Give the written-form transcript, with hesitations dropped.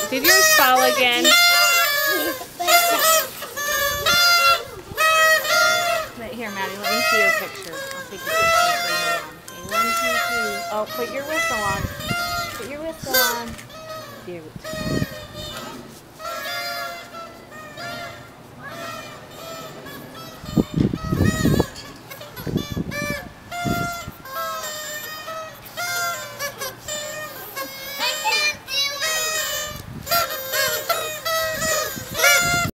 Did yours fall again? Here, Maddie, let me see your picture. I'll take your picture for you. Okay, 1, 2, 3. Oh, put your whistle on. Put your whistle on. Cute.